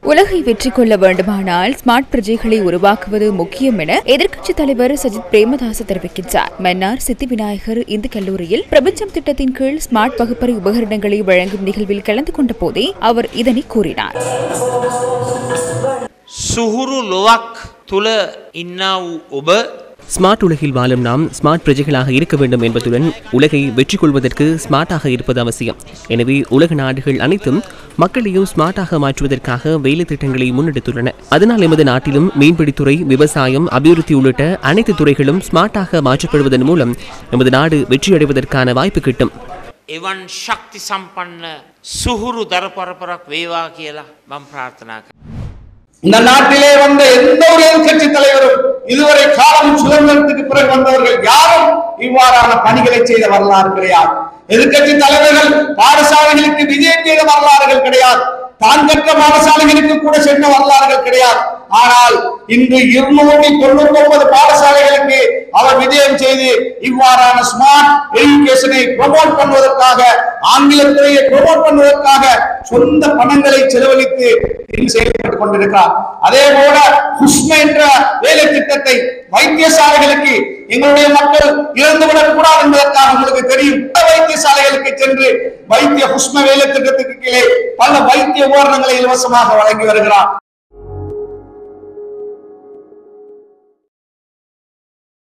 உலகை வெற்றி கொள்ள வேண்டுமானால் ஸ்மார்ட் பிரஜைகளை உருவாக்குவது முக்கியம் என எதிர்க்கட்சித் தலைவர் சஜித் பிரேமதாச தெரிவிக்கின்றார். மன்னார் சித்தி விநாயகர் இந்து கல்லூரியில் பிரபஞ்சம் திட்டத்தின் கீழ் ஸ்மார்ட் வகுப்பறை உபகரணங்களை வழங்கும் நிகழ்வில் கலந்து கொண்ட போதே அவர் இதனை கூறினார். சுஹுரு லோவாக் துல இன்னாவு ஒப ஸ்மார்ட் உலகில் வாழும் நாம் ஸ்மார்ட் பிரஜைகளாக இருக்க வேண்டும் என்பதுடன் உலகை வெற்றி கொள்வதற்கு ஸ்மார்ட்டாக இருப்பது அவசியம். எனவே உலக நாடுகள் அனைத்தும் மக்களையும் ஸ்மார்ட்டாக மாற்றுவதற்காக வேலை திட்டங்களை முன்னெடுத்துள்ளன. அதனால் எமது நாட்டிலும் மீன்பிடித்துறை, விவசாயம், அபிவிருத்தி உள்ளிட்ட அனைத்து துறைகளும் ஸ்மார்ட்டாக மாற்றப்படுவதன் மூலம் எமது நாடு வெற்றியடைவதற்கான வாய்ப்பு கிட்டும். එවන් ශක්ති සම්පන්න සුහුරු දරපරපරක් වේවා කියලා මම ප්‍රාර්ථනා කරනවා. இந்த நாட்டிலே வந்த எந்த ஒரு எதிர்க்கட்சி தலைவரும் இதுவரை காலம் சுதந்திரத்துக்கு பிறகு வந்தவர்கள் யாரும் இவ்வாறான பணிகளை செய்த வரலாறு கிடையாது. எதிர்க்கட்சி தலைவர்கள் பாடசாலைகளுக்கு விஜயம் செய்த வரலாறுகள் கிடையாது. தான் கற்ற பாடசாலைகளுக்கு கூட சென்ற வரலாறுகள் கிடையாது. ஆனால் இன்று 299 பாடசாலைகளுக்கு அவர் விஜயம் செய்து இவ்வாறான ஸ்மார்ட் எஜுகேஷனை ப்ரமோட் பண்ணுவதற்காக, ஆங்கிலத்துறையை ப்ரமோட் பண்ணுவதற்காக சொந்த பணங்களை செலவழித்து செயல்பட்டுக் கொண்டிருக்கிறார். அதே போல ஹுஸ்ம என்ற வேலை திட்டத்தை வைத்தியசாலைகளுக்கு எங்களுடைய மக்கள் இறந்துவிடக் கூடாது என்பதற்காக உங்களுக்கு தெரியும், வைத்தியசாலைகளுக்கு சென்று வைத்திய ஹுஸ்ம வேலை திட்டத்துக்கு கீழே பல வைத்திய உபகரணங்களை இலவசமாக வழங்கி வருகிறார்.